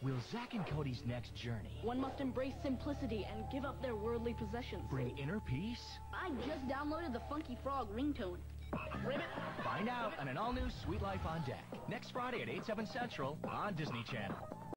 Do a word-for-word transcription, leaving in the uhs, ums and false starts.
will Zack and Cody's next journey One must embrace simplicity and give up their worldly possessions. bring inner peace? I just downloaded the Funky Frog ringtone. Ribbit. Find out on an all-new Sweet Life on Deck, next Friday at eight, seven Central on Disney Channel.